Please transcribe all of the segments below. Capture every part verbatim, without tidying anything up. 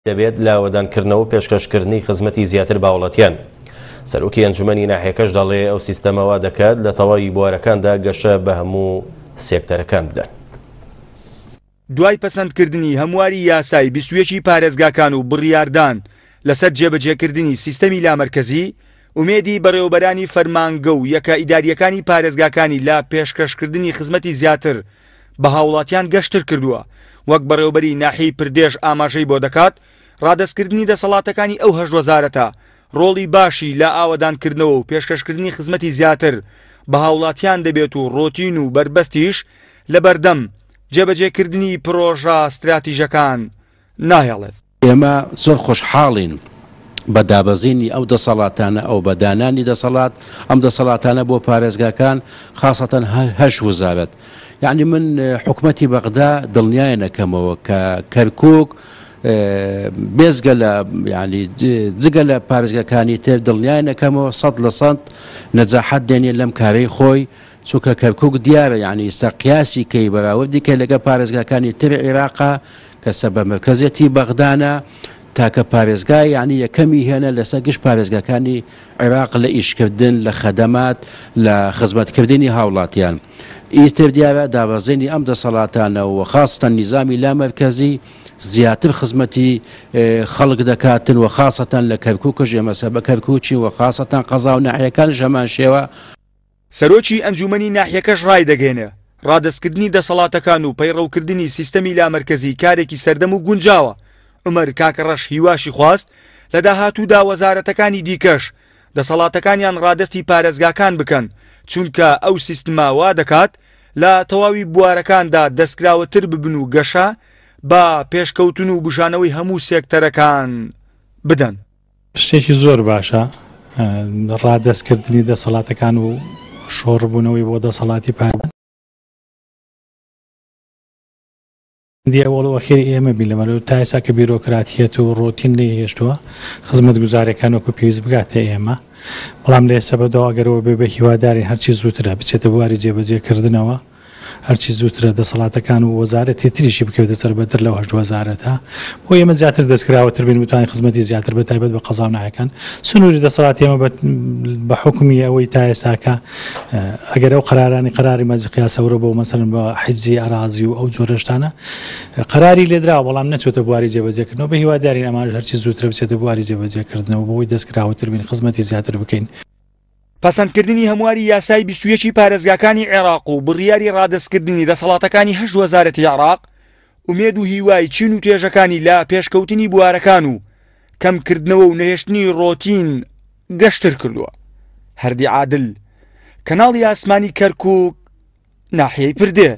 دەبێت لاوەدانکردنەوە و پێشکەشکردنی خزمەتی زیاتر باوڵەتیان. سەرۆکی ئەنجومەنی ناحیەکەش دەڵێ ئەو سیستەمەوە دەکات لە تەواوی بوارەکاندا گەشە بە هەموو سێکتەرەکان بدەن. دوای پەسەندکردنی هەمواری یاسای بیست و یەکی پارێزگاکان و بڕیاردان لەسەر جێبەجێکردنی سیستەمی لامەرکەزی، ئومێدی بەڕێوەبەرانی فەرمانگە و یەکە ئیداریەکانی پارێزگاکانی لا پێشکەشکردنی خزمەتی زیاتر بە هاوڵاتیان گەشتر کردووە. وەک بەڕێوەبەری ناحیەی پردێش ئاماژەی بۆ دەکات، ڕادەستکردنی دەسەڵاتەکانی ئەو هەژد وەزارەتە ڕۆڵی باشی لە ئاوەدانکردنەوە و پێشکەشکردنی خزمەتی زیاتر بە هاوڵاتیان دەبێت و ڕۆتین و بربەستیش لە بەردەم جێبەجێکردنی پرۆژە استراتیژەکان ناهێڵێت. ئێمە زۆر خۆشحاڵین بە دابەزینی ئەو دەسەڵاتانە ئەو بەدانانی دەسەڵات ئەم دەسەڵاتانە بۆ پارێزگاکان خاصەتەن هەش وزارەت. یعنی من حکومەتی بەغدا دڵنیایە نەکەمەوە کە کەرکووک بێزگە لە ینی جگە لە پارێزگاکانی تر دڵنیای نەکەمەوە سەد لە سەد نەجاحەت دێنێت لەم کارەی خۆی، چونکە کەرکووک دیارە یعنی ئێستا قیاسی کەی بەراوردی کە لەگە پارێزگاکانی تر عێراقا کە سەبە مرکزێتی بەغدانە تاکە پارێزگای یعنی یەکەمی هێنە لەسەر گشت پارێزگاکانی عێراق لە ئیشکردن لە خەدەمات لە خزمەتکردنی هاوڵاتیان. ئیتر دیارە دابەزێنی ئەم دەسەڵاتانە و خاستە نیزامی لامەرکەزی زیاتر خزمەتی خەڵک دەکاتن و خاصەتەن لە کەرکووکەش ئێمە سەبە کەرکووچی و خاصەتەن قەزا و ناحیەکانش هەمان شێوە. سەرۆکی ئەنجومەنی ناحیەکەش ڕای دەگەێنێ ڕادەستکردنی دەسەڵاتەکان و پەیڕەوکردنی سیستەمی لامەرکەزی کارێکی سەردەم و گونجاوە. عومەر کاکەڕەش هیواشی خواست لە داهاتوودا وەزارەتەکانی دیکەش دەسەڵاتەکانیان ڕادەستی پارێزگاکان بکەن، چونکە ئەو سیستما وا دەکات لە تەواوی بوارەکاندا دەستکراوەتر ببن و گەشە بە پێشکەوتن و بژانەوەی هەموو سێکتەرەکان بدەن. شتێکی زۆر باشە ڕادەستکردنی دەسەڵاتەکان و شۆڕبوونەوەی بۆ دەسەڵاتی پار دیوەڵەوە خێری ئێمە بی لەمەلو تا ئێستا کە بیرۆکراتیەت و ڕۆتین لێ هێشتووە خزمەت گوزارەکان وەکو پێویست بگاتە ئێمە، بەڵام لە ئێستا بەدەوا ئەگەرەوە بێ بە هیواداری هەرچی زووترە بچێتە بواری جێبەجێکردنەوە، هەرچی زووترە دەسەڵاتەکان و وەزارەتی تریشی بکەوتە سەر بەتر لەو هەژد وەزارەتە بۆ ئێمە زیاتر دەستکراوەتر بین بتوانین خزمەتی زیاتر بە تایبەت بە قەزا و ناحیەکان. سنووری دەسەڵاتی ئێمە بە حکمی ئەوەی تا ئێستاکە ئەگەر ئەو قەرارانی قەراری مەجلسی سەورە بۆ مەسەڵەن بە حیجزی ئەراضی و ئەو جۆرە شتانە قەراری لێدراوە بەڵام نەچۆتە بواری جێبەجێکردنەوە، بە هیوادارین ئەمانش هەرچی زووترە بچێتە بواری جێبەجێکردنەوە بۆی دەستکراوەتر بین خزمەتی زیاتر بکەین. پەسەندکردنی هەمواری یاسای بیست و یەکی پارێزگاکانی عێراق و بڕیاری ڕادەستکردنی دەسەڵاتەکانی هەژد وەزارەتی عێراق ئومێد و هیوای چین و توێژەکانی لە پێشکەوتنی بوارەکان و کەمکردنەوە و نەهێشتنی ڕۆتین گەشتر کردووە. هەردی عادل، کەناڵی ئاسمانی کەرکووک، ناحیەی پردێ.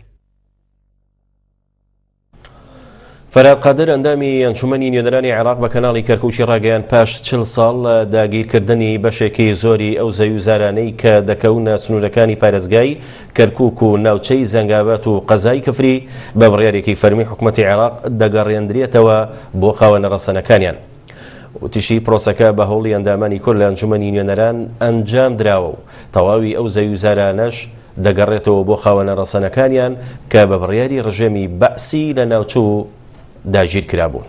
فەراد قادر ئەندامی ئەنجومەنی نوێنەرانی عێراق بە کەناڵی کەرکووکی ڕاگەیان پاش چل ساڵ داگیرکردنی بەشێکی زۆری ئەو زەوی و زارانەی کە دەکەونە سنوورەکانی پارێزگای کەرکووک و ناوچەی زەنگاوات و قەزای کفری بە بڕیارێکی فەرمی حکوومەتی عێراق دەگەڕێندرێتەوە بۆ خاوەنە ڕەسەنەکانیان. وتیشی پرۆسەکە بە هەوڵی ئەندامانی کورد لە ئەنجومەنی نوێنەران ئەنجام دراوە و تەواوی ئەو زەوی و زارانەش دەگەڕێتەوە بۆ خاوەنە ڕەسەنەکانیان کە بە بڕیاری ڕژێمی بەعسی لە ناوچوو داگیر کرابوون.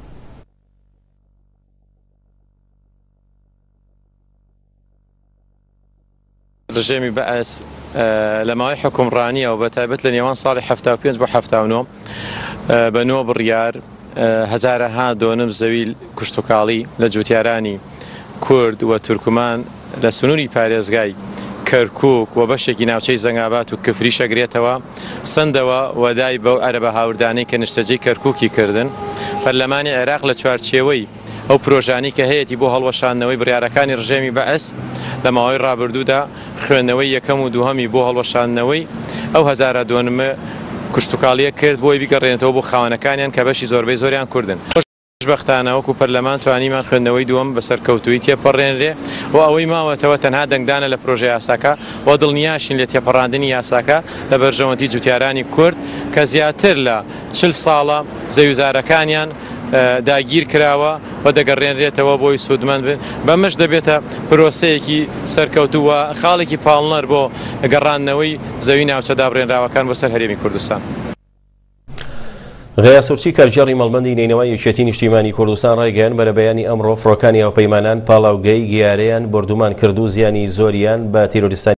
ڕژێمی بەعس لە ماوەی حکومڕانیە و بە تایبەت لە نێوان ساڵی هەفتا و پێنج بۆ هەفتا و نۆ بە نۆ بڕیار هەزارەها دۆنم زەوی کوشتتوکاڵی لە جوتیارانی کورد و تورکمان لە سنووری پارێزگای کەرکووک و بەشێکی ناوچەی زەنگاوات و کفری شەگرێتەوە سندەوە وەدای بەو عەرەبە هاوردانەی کە نیشتەجەی کەرکووکی کردن. پەرلەمانی عێراق لە چوارچێوەی ئەو پرۆژانی کە هەیەی بۆ هەڵوەشاندنەوەی بڕیارەکانی ڕژێمی بەعس لە ماوەی ڕابردوودا خوێندنەوەی یەکەم و دووهەمی بۆ هەڵوەشاندنەوەی ئەو هەزارە دۆنمە کوشتتوکاڵیە کرد بۆی بیگەڕێنێتەوە بۆ خاوەنەکانیان کە بەشی زۆربەی زۆریان کوردن. بەختانە وەکو پەرلەمان توانیمان خوێندنەوەی دووەم بەسەر کەوتووی تێپەڕێنرێ و ئەوەی ماوەتەوە تەنها دەنگدانە لە پرۆژە یاساکە و دڵنیاشین لە تێپەڕاندنی یاساکە لە بەرژەوەندی جوتیارانی کورد کە زیاتر لە چل ساڵە زەویزارەکانیان داگیر کراوە و دەگەڕێنرێتەوە بۆی سوودمەند بن. بەمەش دەبێتە پرۆسەیەکی سەرکەوتووە خاڵێکی پاڵنەر بۆ گەڕاندنەوەی زەوی ناوچە دابڕێنراوەکان بۆ سەر هەرێمی کوردستان. غەیاسۆرچی کارژێڕی مەڵبەندی نینەوەی یەکێتی نیشتیمانی کوردستان ڕایگەیاند بەرەبەیانی ئەمڕۆ فڕۆکانی هاوپەیمانان پاڵاوگەی گیارەیان بردومان کرد و زیانی زۆریان بە تیرۆریستانی